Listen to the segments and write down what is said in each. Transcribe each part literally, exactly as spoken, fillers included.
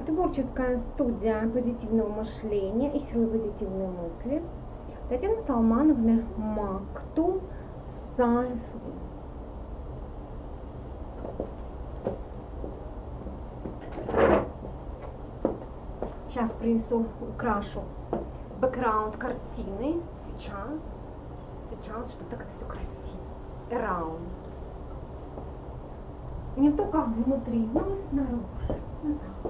Творческая студия позитивного мышления и силы позитивной мысли Татьяны Салмановны Мактум Сайфудин. Сейчас принесу, украшу бэкграунд картины. Сейчас, сейчас, чтобы так это все красиво. Around. Не только внутри, но и снаружи. Вот так.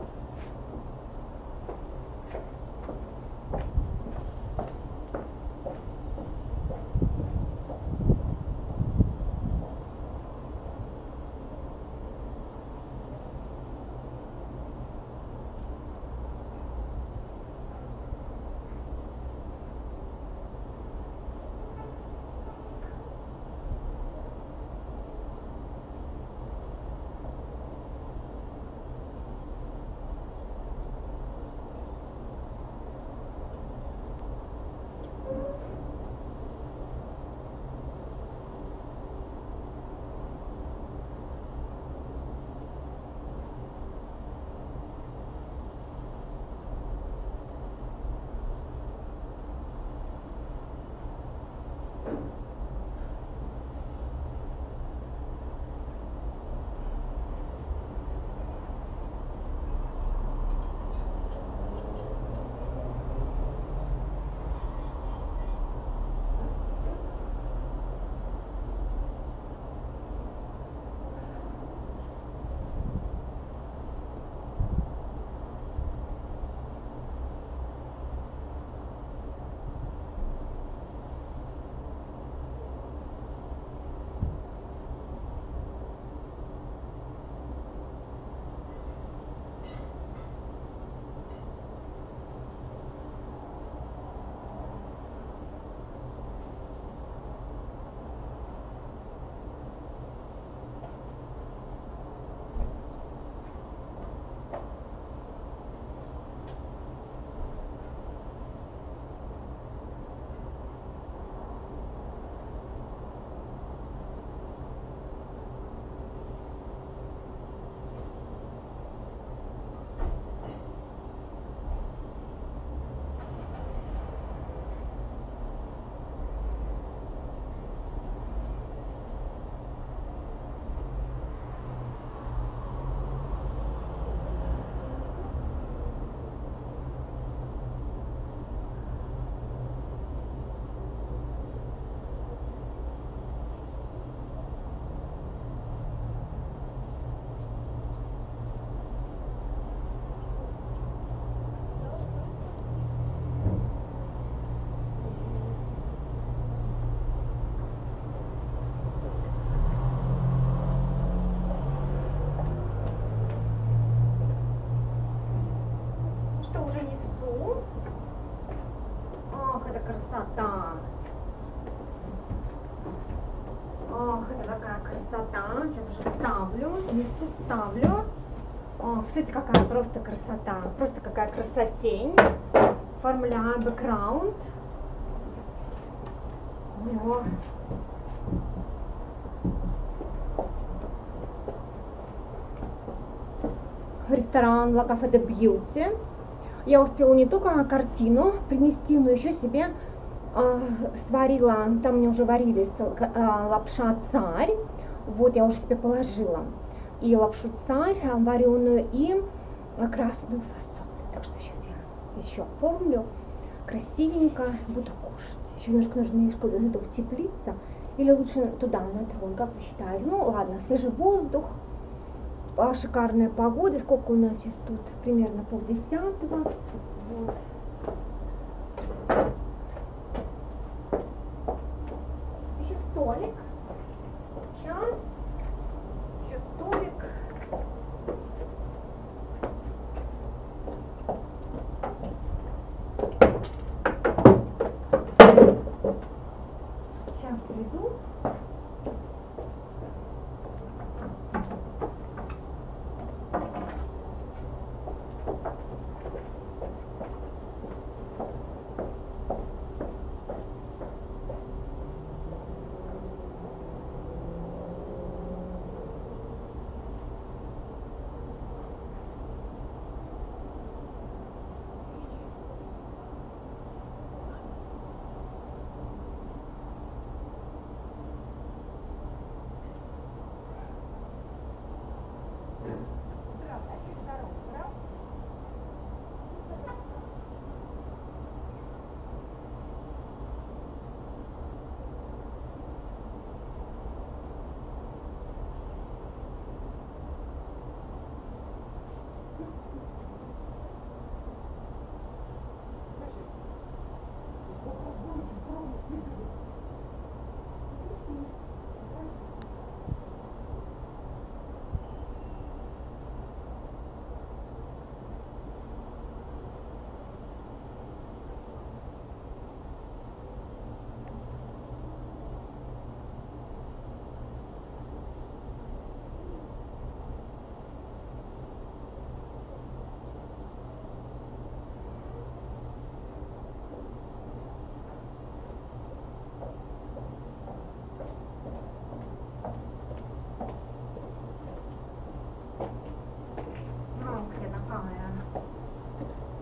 Красота. Ох, это какая красота. Сейчас уже ставлю, несу, ставлю. О, кстати, какая просто красота. Просто какая красотень. Оформляю бэкграунд. О. Ресторан La Cafe de Beauty. Я успела не только картину принести, но еще себе э, сварила, там мне уже варились э, лапша царь, вот я уже себе положила и лапшу царь вареную, и красную фасоль. Так что сейчас я еще оформлю красивенько, буду кушать. Еще немножко нужно немножко надо утеплиться, или лучше туда, на трон, как вы считаете? Ну ладно, свежий воздух. Шикарная погода. Сколько у нас сейчас тут? Примерно полдесятого. Вот. Еще столик. Сейчас. Еще столик. Сейчас приду.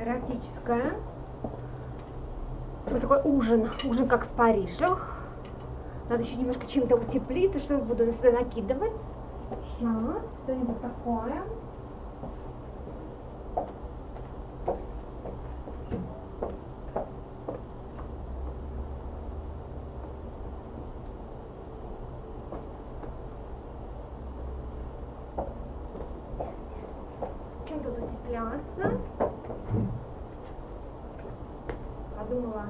эротическое. Вот такой ужин, ужин как в Париже. Надо еще немножко чем-то утеплиться, что я буду сюда накидывать. Сейчас, что-нибудь такое. Чем тут утепляться? Подумала.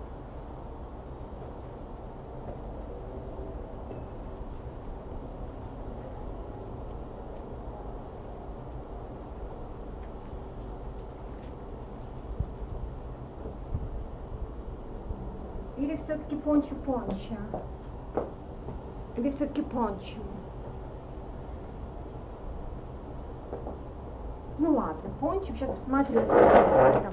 Или все-таки пончо-пончо? Или все-таки пончо? Ну ладно, пончо. Сейчас посмотрю. Там.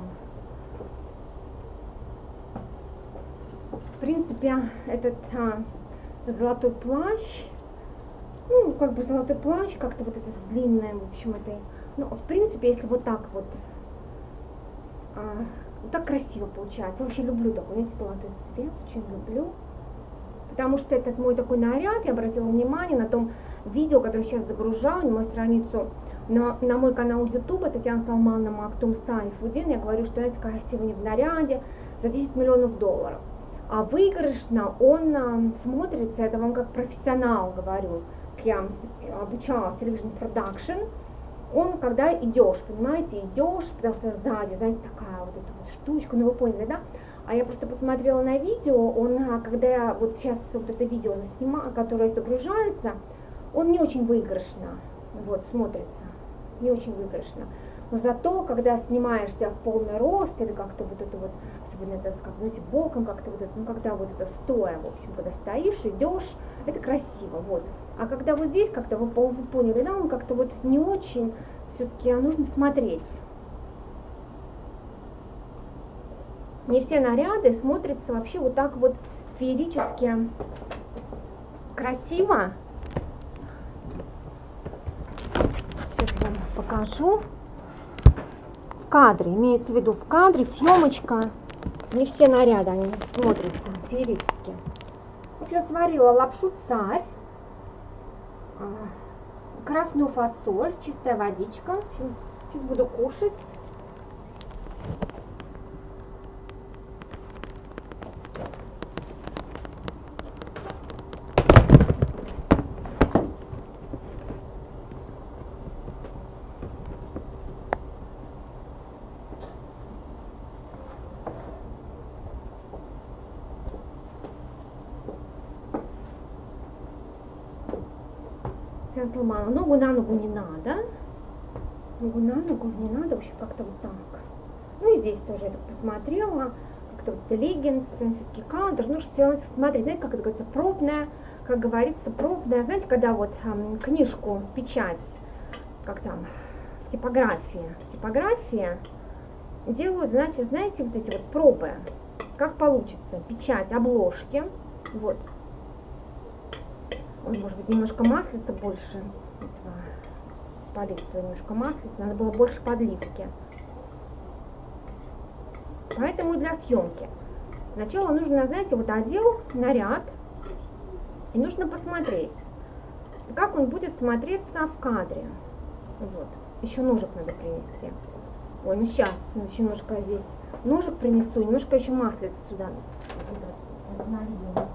В принципе, этот а, золотой плащ, ну, как бы золотой плащ, как-то вот это длинное, в общем, это, ну, в принципе, если вот так вот, а, так красиво получается. Вообще люблю такой, знаете, золотой цвет, очень люблю. Потому что это мой такой наряд, я обратила внимание на том видео, которое сейчас загружаю на мою страницу, на, на мой канал YouTube, Татьяна Салмановна Мактум Сайфудин. Я говорю, что, знаете, красиво не в наряде, за десять миллионов долларов. А выигрышно он а, смотрится, это вам как профессионал говорю, я обучалась Television Production. Он, когда идешь, понимаете, идешь, потому что сзади, знаете, такая вот эта вот штучка, ну вы поняли, да? А я просто посмотрела на видео, он, когда я вот сейчас вот это видео заснимаю, которое загружается, он не очень выигрышно, вот, смотрится, не очень выигрышно. Но зато, когда снимаешься в полный рост, или как-то вот это вот, особенно это, как, знаете, боком, как-то вот это, ну, когда вот это стоя, в общем, когда стоишь, идешь, это красиво, вот. А когда вот здесь, как-то вы, вы поняли, да, он как-то вот не очень, все-таки нужно смотреть. Не все наряды смотрятся вообще вот так вот феерически красиво. Сейчас вам покажу. В кадре, имеется в виду в кадре, съемочка. Не все наряды, они смотрятся феерически. В общем, сварила лапшу царь, красную фасоль, чистая водичка. В общем, сейчас буду кушать. Сломала. Ногу на ногу не надо. Ногу на ногу не надо. В общем, как-то вот так. Ну и здесь тоже я так посмотрела. Как-то вот леггинсы, все-таки кадр. Ну что смотреть, знаете, как это говорится, пробная, как говорится, пробная. Знаете, когда вот эм, книжку в печать, как там, в типографии, в типографии делают, значит, знаете, вот эти вот пробы. Как получится, печать, обложки. Вот. Ой, может быть, немножко маслица больше. Полить немножко маслица. Надо было больше подливки. Поэтому для съемки. Сначала нужно, знаете, вот одел наряд. И нужно посмотреть, как он будет смотреться в кадре. Вот. Еще ножик надо принести. Ой, ну сейчас. Еще немножко здесь ножик принесу. Немножко еще маслица сюда налью.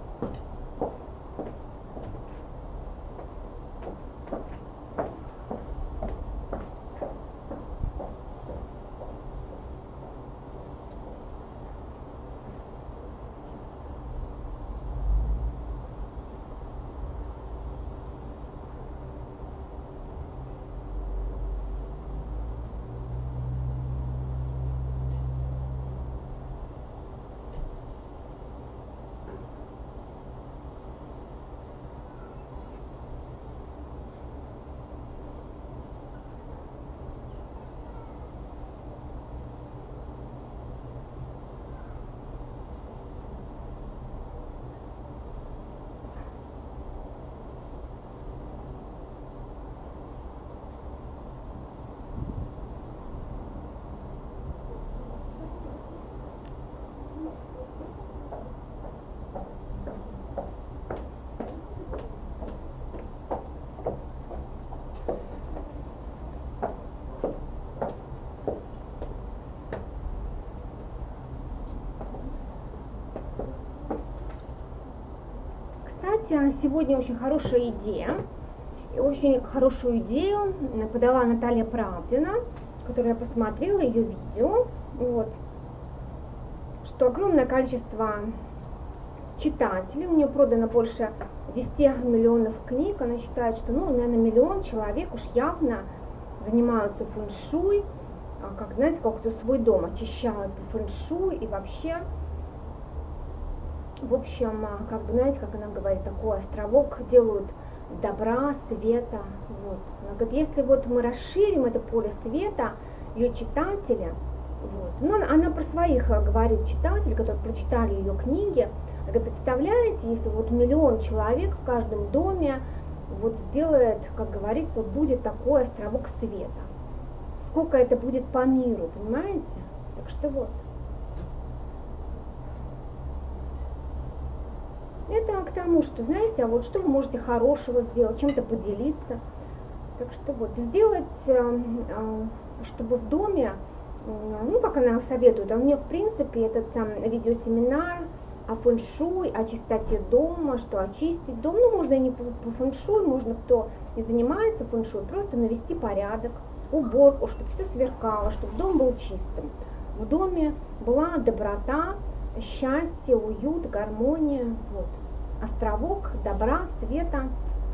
знаете, сегодня очень хорошая идея. И очень хорошую идею подала Наталья Правдина, которую я посмотрела, ее видео. Вот. Что огромное количество читателей, у нее продано больше десяти миллионов книг. Она считает, что, ну, наверное, миллион человек уж явно занимаются фэн-шуй, как, знаете, как-то свой дом очищают по фэн-шуй и вообще, в общем, как бы, знаете, как она говорит, такой островок делают добра, света. Вот. Она говорит, если вот мы расширим это поле света, ее читатели, вот. Но она, она про своих говорит читателей, которые прочитали ее книги. Она говорит, представляете, если вот миллион человек в каждом доме вот сделает, как говорится, вот будет такой островок света. Сколько это будет по миру, понимаете? Так что вот. Это к тому, что, знаете, а вот что вы можете хорошего сделать, чем-то поделиться. Так что вот, сделать, чтобы в доме, ну, как она советует, а у нее, в принципе, этот там видеосеминар о фэн-шуй, о чистоте дома, что очистить дом, ну, можно и не по, по фэн-шуй, можно, кто не занимается фэн-шуй, просто навести порядок, уборку, чтобы все сверкало, чтобы дом был чистым. В доме была доброта, счастье, уют, гармония, вот. Островок добра, света.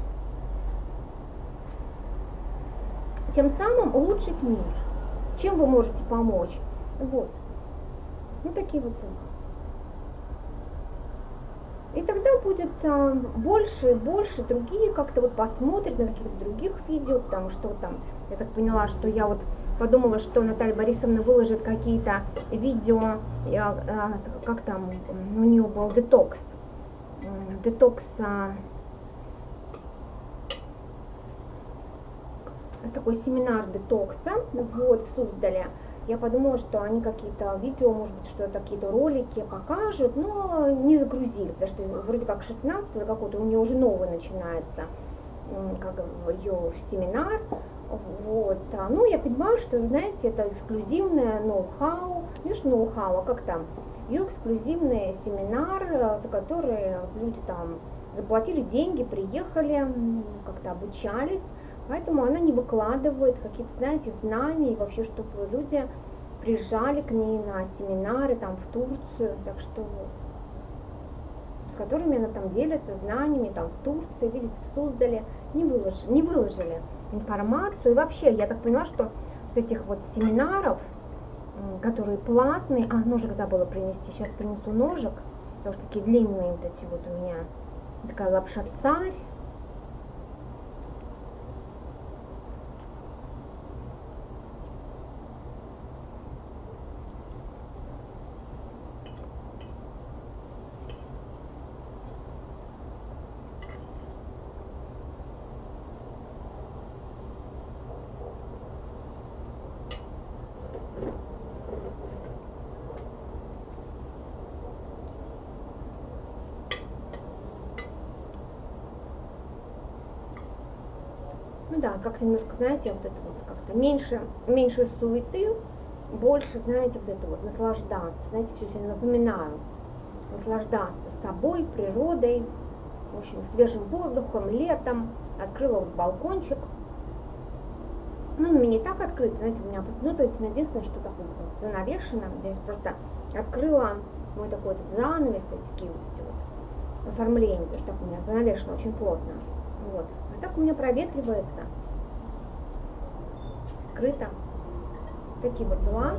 Тем самым улучшить мир. Чем вы можете помочь? Вот. Ну, такие вот дела. И тогда будет а, больше и больше другие как-то вот посмотрят на каких-то других видео, потому что вот там, я так поняла, что я вот подумала, что Наталья Борисовна выложит какие-то видео, я, а, как там, у нее был детокс, детокс, а, такой семинар детокса, вот, в Суздале. Я подумала, что они какие-то видео, может быть, что какие-то ролики покажут, но не загрузили, потому что вроде как шестнадцатого какой-то у нее уже новый начинается, как ее семинар. Вот. Ну, я понимаю, что, знаете, это эксклюзивное ноу-хау, не что ноу-хау, а как там, ее эксклюзивный семинар, за который люди там заплатили деньги, приехали, как-то обучались. Поэтому она не выкладывает какие-то, знаете, знания, и вообще, чтобы люди приезжали к ней на семинары там в Турцию, так что вот, с которыми она там делится знаниями там в Турции, видите, в Суздале, не выложили, не выложили информацию. И вообще, я так поняла, что с этих вот семинаров, которые платные, а, ножик забыла принести, сейчас принесу ножик, потому что такие длинные вот эти вот у меня, такая лапша царь. Ну да, как-то немножко, знаете, вот это вот как-то меньше, меньше суеты, больше, знаете, вот это вот наслаждаться, знаете, все сегодня напоминаю, наслаждаться собой, природой, в общем, свежим воздухом, летом. Открыла вот балкончик. Ну, у меня не так открыто, знаете, у меня, ну, то есть, у меня единственное, что такое вот занавешено, здесь просто открыла мой такой вот занавес, такие вот эти вот оформления, потому что так у меня занавешено очень плотно, вот. А так у меня проветривается, открыто, такие вот дела.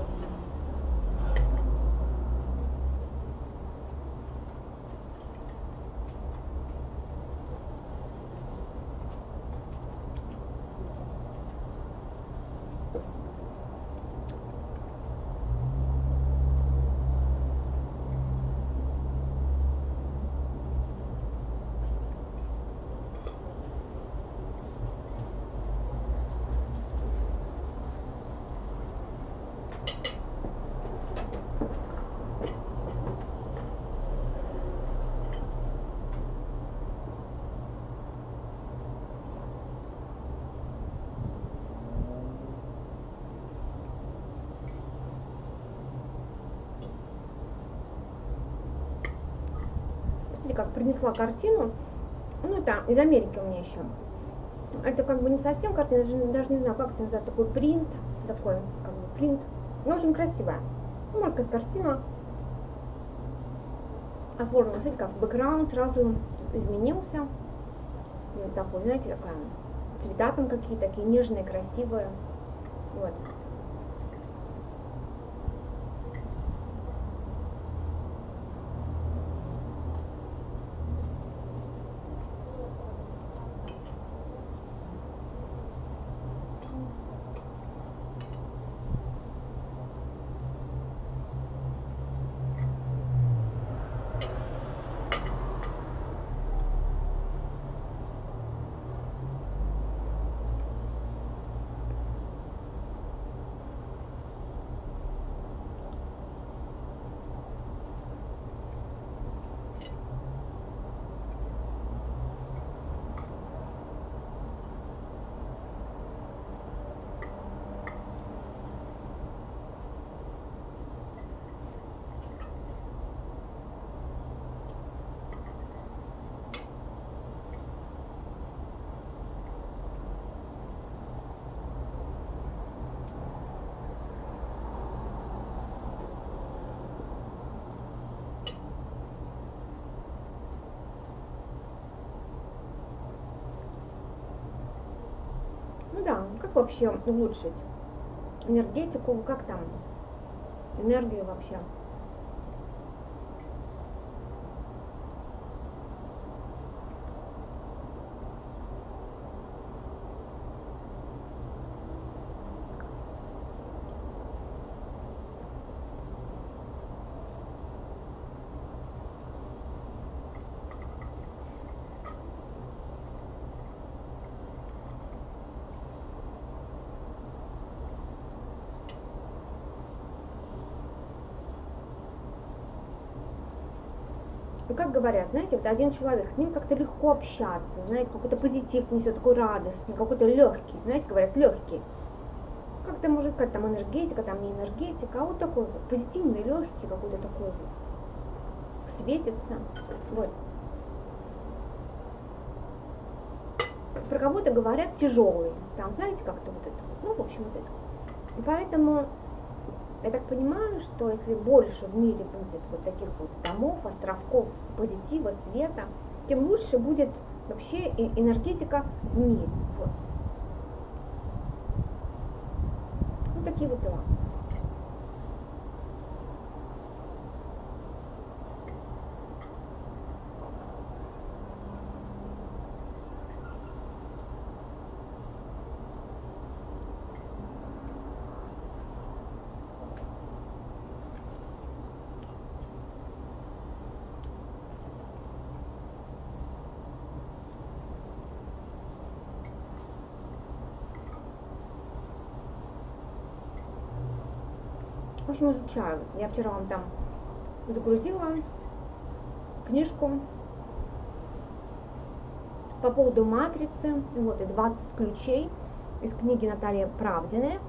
Как принесла картину, Ну, это из Америки у меня еще. Это как бы не совсем картина, даже, даже не знаю, как это называется, такой принт, такой, как бы принт. Но очень красивая. Ну, может, как картина оформлена. Смотрите, как бэкграунд сразу изменился. Вот такой, знаете, такая, цвета там какие-то такие нежные, красивые. Вот. Ну да, как вообще улучшить энергетику, как там, энергию вообще? Ну, как говорят, знаете, вот один человек, с ним как-то легко общаться, знаете, какой-то позитив несет, такой радостный, какой-то легкий, знаете, говорят, легкий. Как-то может сказать, там энергетика, там не энергетика, а вот такой вот позитивный, легкий, какой-то такой вот, светится, вот. Про кого-то говорят тяжелый, там, знаете, как-то вот это, ну, в общем, вот это. И поэтому я так понимаю, что если больше в мире будет вот таких вот домов, островков позитива, света, тем лучше будет вообще энергетика в мире. Вот, вот такие вот дела. В общем, изучаю. Я вчера вам там загрузила книжку по поводу матрицы. Вот и двадцать ключей из книги Натальи Правдиной.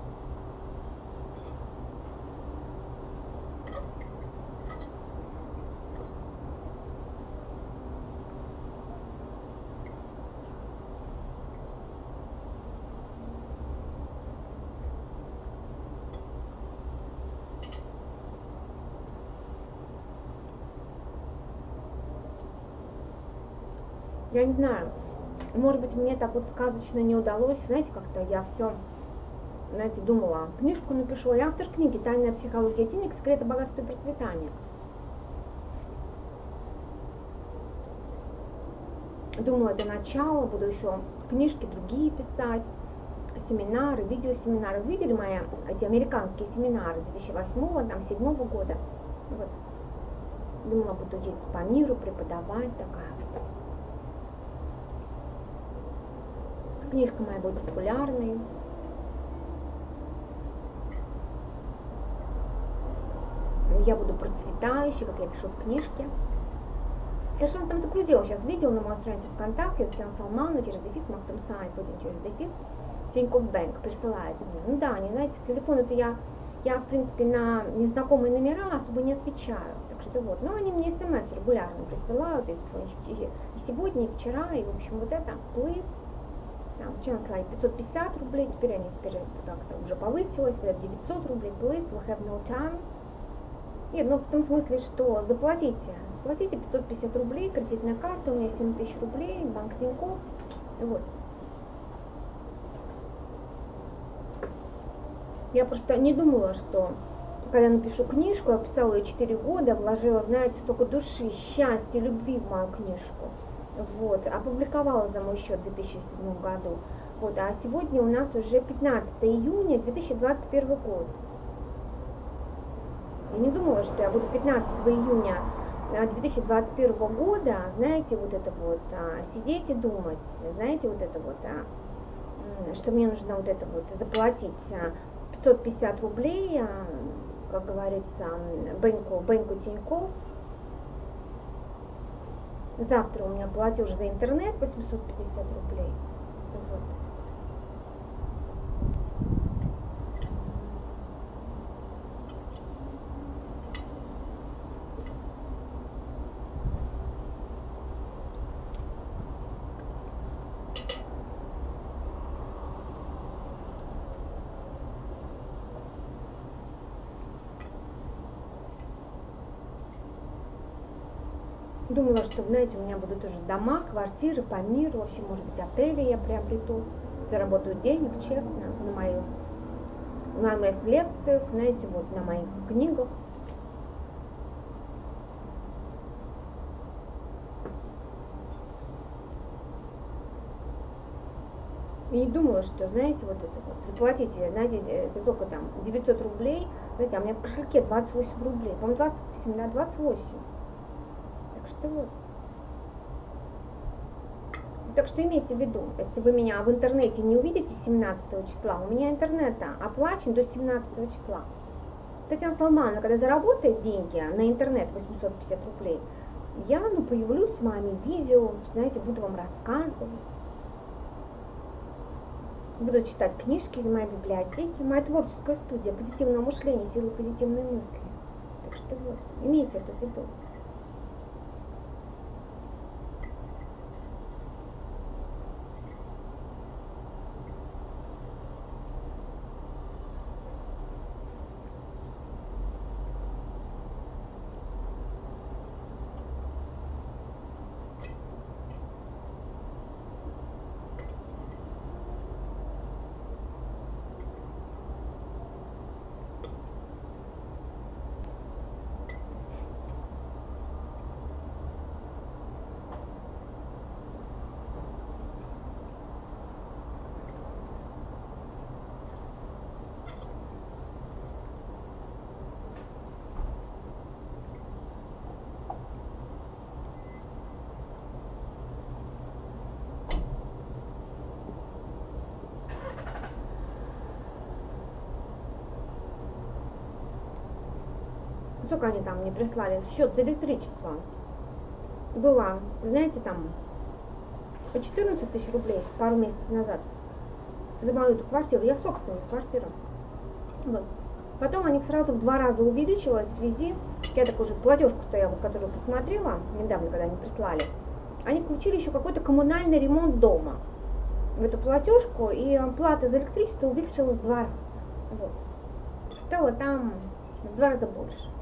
Я не знаю, может быть, мне так вот сказочно не удалось, знаете, как-то я все, знаете, думала, книжку напишу, я автор книги «Тайная психология денег. Секреты богатства и процветания». Думала, до начала буду еще книжки другие писать, семинары, видеосеминары. Видели мои эти американские семинары две тысячи восьмого, там, седьмого года? Вот. Думала, буду ездить по миру, преподавать, такая вот. Книжка моя будет популярной. Я буду процветающей, как я пишу в книжке. Я же вам там загрузила сейчас видео на мою страницу ВКонтакте, Татьяна Салмановна, через дефис, Махтум Сайт, один через дефис, Тинькофф Бэнк присылает мне. Ну да, не знаете, телефон это я, я в принципе на незнакомые номера особо не отвечаю. Так Так что вот, ну они мне смс регулярно присылают, и, и сегодня, и вчера, и в общем вот это, плыс, там, вчера слали пятьсот пятьдесят рублей, теперь они теперь как-то уже повысилось, говорят девятьсот рублей, плыс, we have no time. Нет, ну в том смысле, что заплатите, заплатите пятьсот пятьдесят рублей, кредитная карта, у меня семь тысяч рублей, банк Тинькофф, вот. Я просто не думала, что когда напишу книжку, я писала ее четыре года, вложила, знаете, столько души, счастья, любви в мою книжку. Вот, опубликовала за мой счет в две тысячи седьмом году. Вот, а сегодня у нас уже пятнадцатое июня две тысячи двадцать первый год. Я не думала, что я буду пятнадцатого июня две тысячи двадцать первого года, знаете, вот это вот, а, сидеть и думать, знаете, вот это вот, а, что мне нужно вот это вот заплатить а, пятьсот пятьдесят рублей, а, как говорится, Бенку, Бенку Тинькофф. Завтра у меня платеж за интернет восемьсот пятьдесят рублей. Вот. Думала, что, знаете, у меня будут уже дома, квартиры по миру, в общем, может быть, отели я приобрету, заработаю денег, честно, на моих, на моих лекциях, знаете, вот на моих книгах. И не думала, что, знаете, вот это вот, заплатите, знаете, это только там девятьсот рублей, знаете, а у меня в кошельке двадцать восемь рублей, по-моему, двадцать восемь, да, двадцать восемь. Что вот. Так что имейте в виду, если вы меня в интернете не увидите семнадцатого числа, у меня интернет оплачен до семнадцатого числа. Татьяна Салмановна, когда заработает деньги на интернет восемьсот пятьдесят рублей, я ну, появлюсь с вами в видео, знаете, буду вам рассказывать. Буду читать книжки из моей библиотеки, моя творческая студия позитивного мышления, силы позитивной мысли. Так что вот, имейте это в виду. Сколько они там мне прислали? Счет за электричество. Была, знаете, там по четырнадцать тысяч рублей пару месяцев назад за мою эту квартиру. Я собственник квартиры. Вот. Потом они сразу в два раза увеличилось в связи, я так уже платежку-то я вот, которую посмотрела недавно, когда они прислали, они включили еще какой-то коммунальный ремонт дома в эту платежку, и плата за электричество увеличилась в два раза. Вот. Стало там в два раза больше.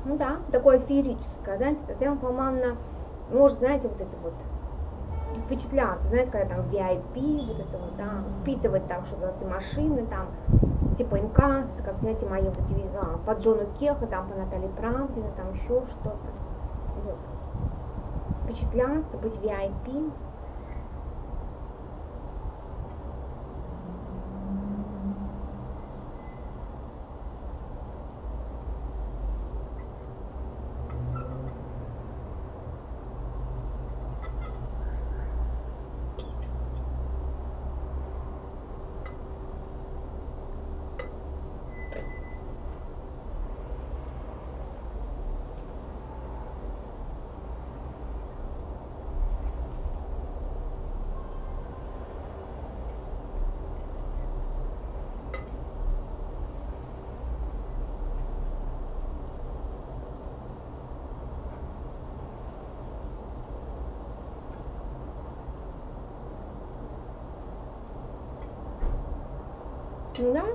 Ну да, такое феерическое, знаете, Татьяна Салмановна может, знаете, вот это вот впечатляться, знаете, когда там ви ай пи, вот это вот, да, впитывать так, что вот эти машины, там, типа инкасс, как, знаете, мои вот, а, по Джону Кеха, там, по Наталье Правдиной, там еще что-то, вот. Впечатляться, быть ви ай пи. Ну да.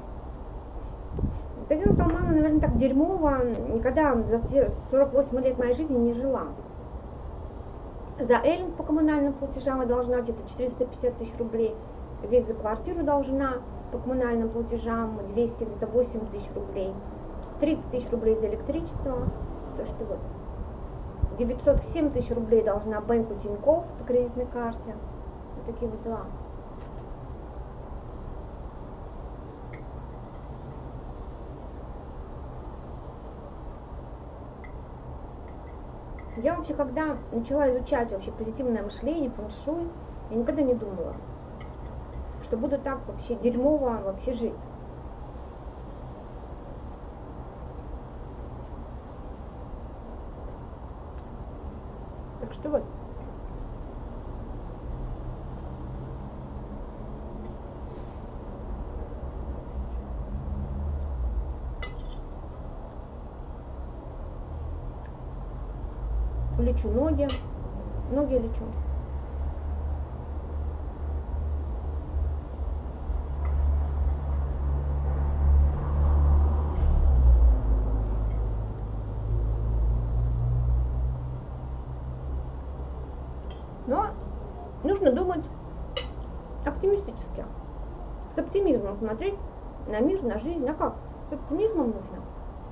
Татьяна Салмановна, наверное, так дерьмово никогда за сорок восемь лет моей жизни не жила. За эллинг по коммунальным платежам я должна где-то четыреста пятьдесят тысяч рублей. Здесь за квартиру должна по коммунальным платежам двести, где-то восемь тысяч рублей. тридцать тысяч рублей за электричество. То, что вот девятьсот семь тысяч рублей должна банку Тинькофф по кредитной карте. Вот такие вот дела. Я вообще, когда начала изучать вообще позитивное мышление, фэн-шуй, я никогда не думала, что буду так вообще дерьмово вообще жить. Так что вот. Лечу ноги, ноги лечу. Но нужно думать оптимистически, с оптимизмом смотреть на мир, на жизнь, на как? С оптимизмом нужно.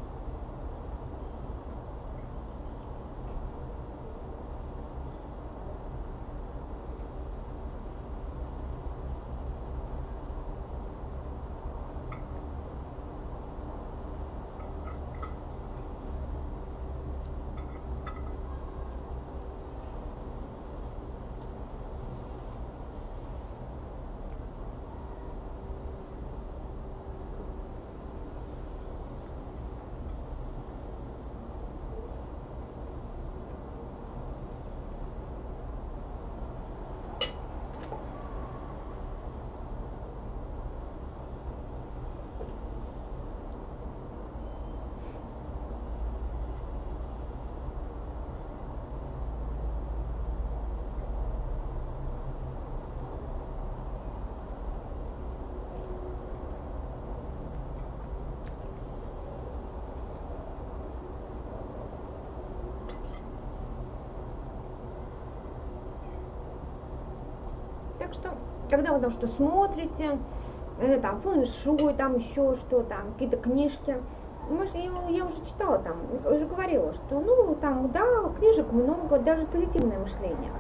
Так что, когда вы там что смотрите, это, там фэн-шуй, там еще что, там какие-то книжки, может, я, я уже читала там, уже говорила, что, ну, там, да, книжек много, даже позитивное мышление.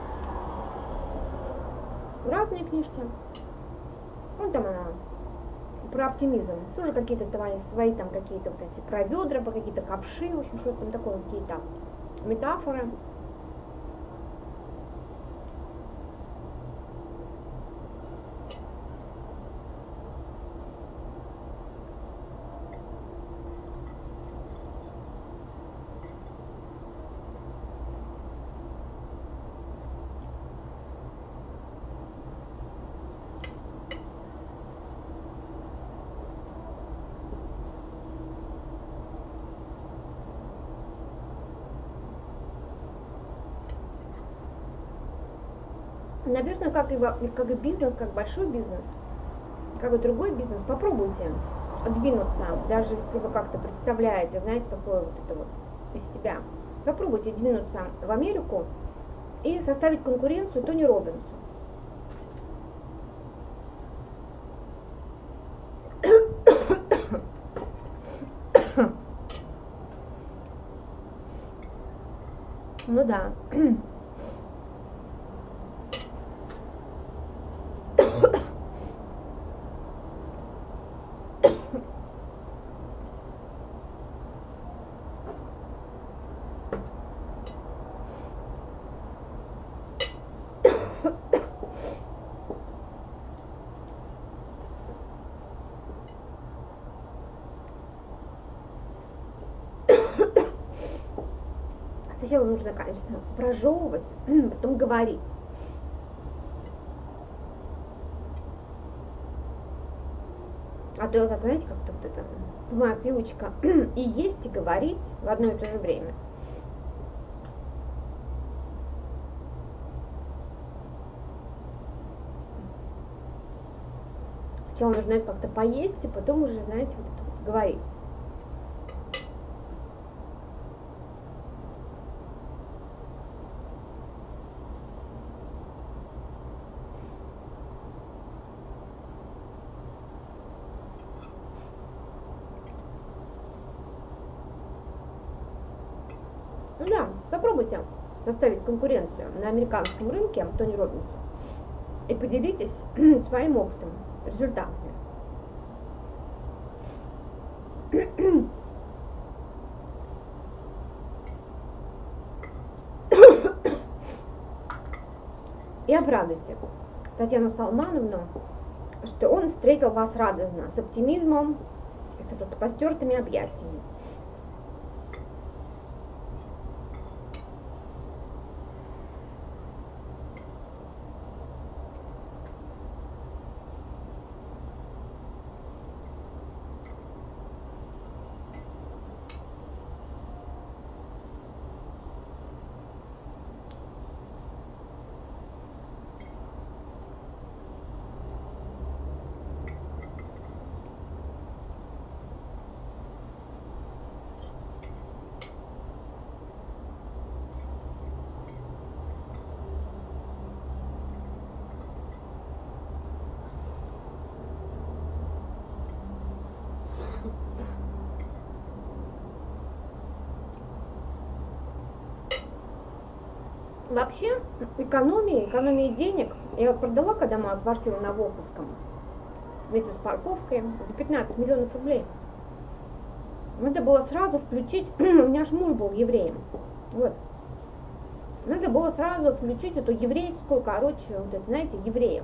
Разные книжки. Вон там она, про оптимизм. Тоже какие-то давали свои там какие-то вот эти, про ведра, про какие-то ковши, в общем, что-то там такое, какие-то метафоры. Наверное, как и, как и бизнес, как большой бизнес, как и другой бизнес, попробуйте двинуться, даже если вы как-то представляете, знаете, такое вот это вот из себя. Попробуйте двинуться в Америку и составить конкуренцию Тони Роббинсу. Ну да. Сначала нужно, конечно, прожевывать, потом говорить. А то, как, знаете, как-то вот это моя привычка и есть, и говорить в одно и то же время. Сначала нужно это как-то поесть, и потом уже, знаете, вот это вот говорить. Ну да, попробуйте составить конкуренцию на американском рынке Тони Роббинсу и поделитесь своим опытом, результатами. И обрадуйте Татьяну Салмановну, что он встретил вас радостно, с оптимизмом и с распростертыми объятиями. Вообще, экономия, экономия денег. Я продала, когда мою квартиру на Волховском, вместе с парковкой, за пятнадцать миллионов рублей. Надо было сразу включить, у меня же муж был евреем, вот. Надо было сразу включить эту еврейскую, короче, вот это, знаете, евреев.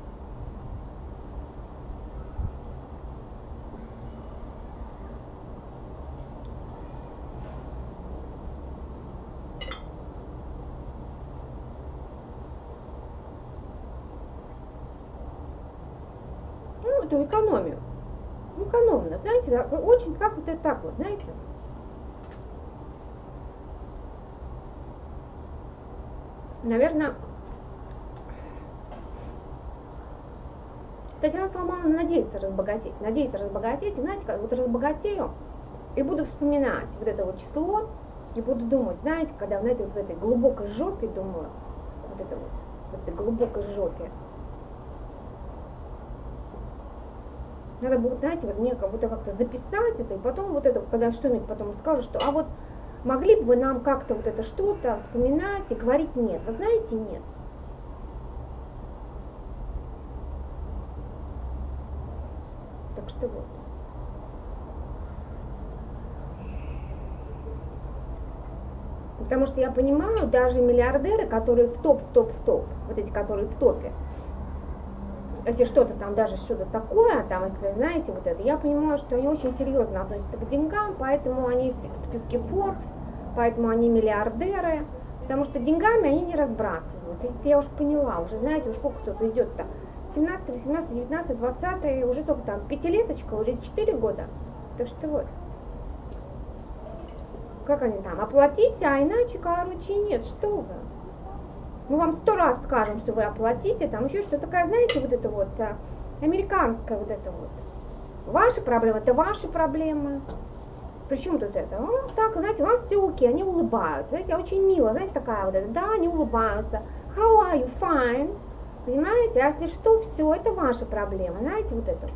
Эту экономию. Экономно, знаете, очень как вот это так вот, знаете. Наверное, Татьяна Салмановна надеется разбогатеть, надеется разбогатеть, и знаете, как вот разбогатею, и буду вспоминать вот это вот число, и буду думать, знаете, когда, знаете, вот в этой глубокой жопе, думаю, вот это вот, в этой глубокой жопе, надо будет, знаете, вот мне как будто как-то записать это, и потом вот это, когда что-нибудь потом скажу, что, а вот могли бы вы нам как-то вот это что-то вспоминать и говорить нет. Вы знаете, нет. Так что вот. Потому что я понимаю, даже миллиардеры, которые в топ, в топ, в топ, вот эти, которые в топе, если что-то там, даже что-то такое, там, если знаете, вот это, я понимаю, что они очень серьезно относятся к деньгам, поэтому они в списке Forbes, поэтому они миллиардеры, потому что деньгами они не разбрасываются. Это я уже поняла, уже знаете, уже сколько кто-то идет-то, семнадцать, восемнадцать, девятнадцать, двадцать, уже сколько там, пятилеточка, уже четыре года, так что вот. Как они там, оплатите, а иначе, короче, нет, что вы. Мы вам сто раз скажем, что вы оплатите, там еще что-то такое, знаете, вот это вот, американская вот это вот. Ваши проблемы, это ваши проблемы. Причем тут это? Ну, так, знаете, у нас все окей, они улыбаются. Знаете, очень мило, знаете, такая вот это, да, они улыбаются. How are you? Fine. Понимаете? А если что, все, это ваши проблемы. Знаете, вот это.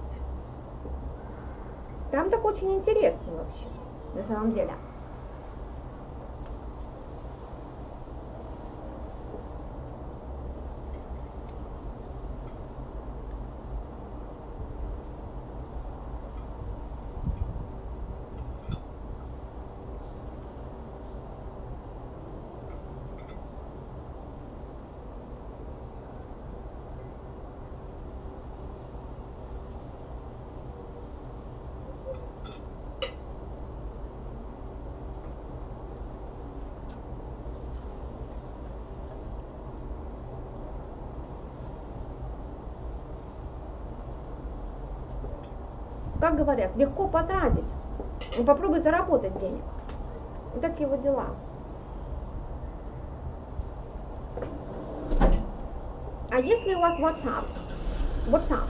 Там так очень интересно вообще, на самом деле. Как говорят, легко потратить. Попробуй заработать денег. Вот такие вот дела. А если у вас WhatsApp? WhatsApp.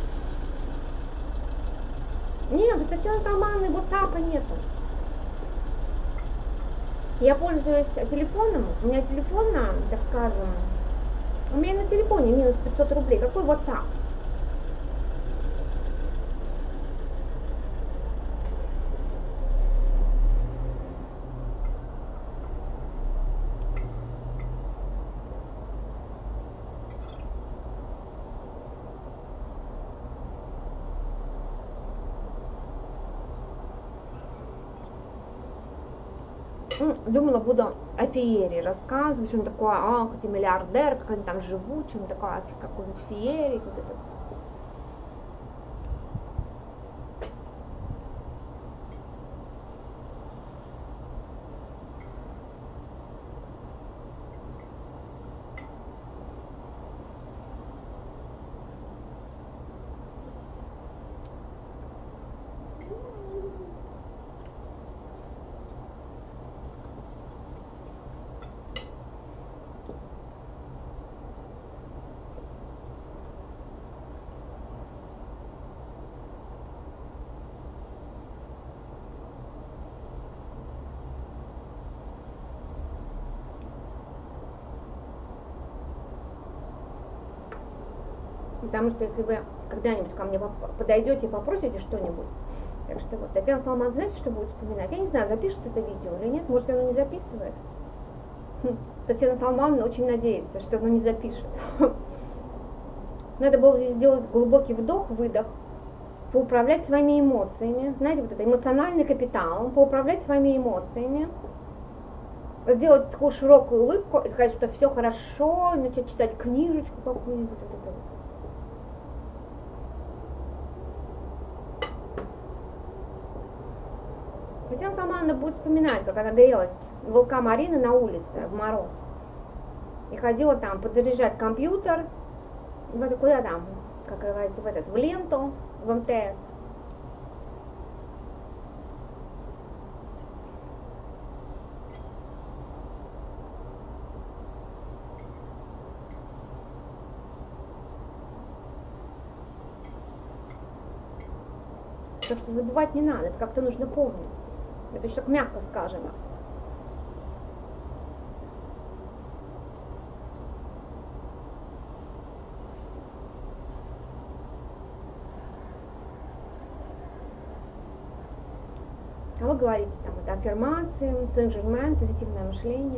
Нет, у Татьяны Салмановны WhatsApp нету. Я пользуюсь телефоном. У меня телефон, так скажем, у меня на телефоне минус пятьсот рублей. Какой WhatsApp? Думала, буду о феерии рассказывать, что он такое, ах, ты миллиардер, как они там живут, что он такое, какой-нибудь феерии, вот это. Потому что если вы когда-нибудь ко мне подойдете и попросите что-нибудь, так что вот, Татьяна Салмановна, знаете, что будет вспоминать? Я не знаю, запишет это видео или нет, может, оно не записывает. Хм. Татьяна Салмановна очень надеется, что оно не запишет. Надо было сделать глубокий вдох, выдох, поуправлять своими эмоциями, знаете, вот это эмоциональный капитал, поуправлять своими эмоциями, сделать такую широкую улыбку и сказать, что все хорошо, начать читать книжечку какую-нибудь. Вот это вот. Татьяна Салмановна будет вспоминать, как она грелась в ВЛК Марины на улице в мороз. И ходила там подзаряжать компьютер, вот куда там, как говорится, в этот, в ленту, в эм тэ эс. Так что забывать не надо, это как-то нужно помнить. Это еще так мягко сказано. А вы говорите там, это аффирмации, Сен-Жермен, позитивное мышление.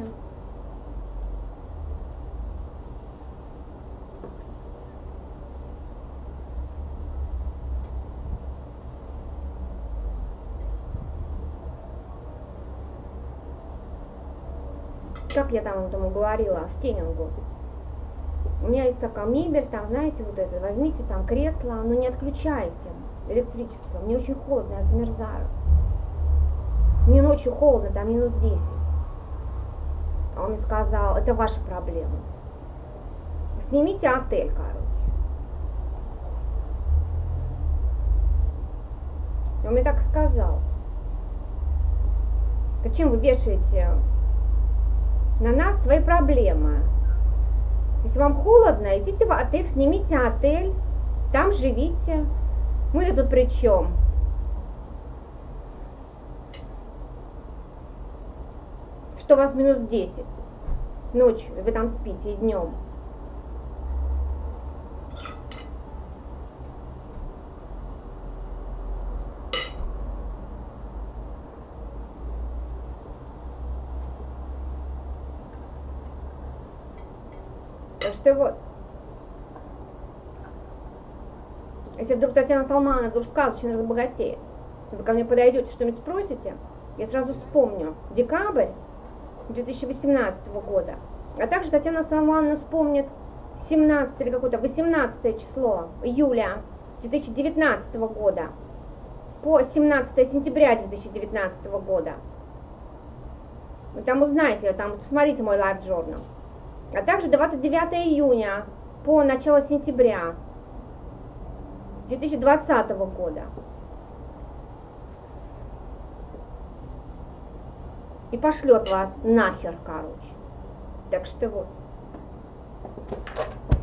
Как я там этому говорила, о стенингу. У меня есть такая мебель, там, знаете, вот это, возьмите там кресло, но не отключайте электричество. Мне очень холодно, я замерзаю. Мне ночью холодно, там минус десять. А он мне сказал, это ваша проблема. Снимите отель, короче. Он мне так сказал. Зачем вы вешаете на нас свои проблемы? Если вам холодно, идите в отель, снимите отель, там живите. Мы-то тут при чем? что у вас минус десять. Ночью вы там спите и днем. Так что вот. Если вдруг Татьяна Салмановна вдруг сказочно разбогатеет, вы ко мне подойдете, что-нибудь спросите, я сразу вспомню декабрь две тысячи восемнадцатого года. А также Татьяна Салмановна вспомнит семнадцатое или какое-то восемнадцатое число июля две тысячи девятнадцатого года по семнадцатое сентября две тысячи девятнадцатого года. Вы там узнаете, там посмотрите мой лайв-журнал. А также двадцать девятое июня по начало сентября две тысячи двадцатого года. И пошлет вас нахер, короче. Так что вот.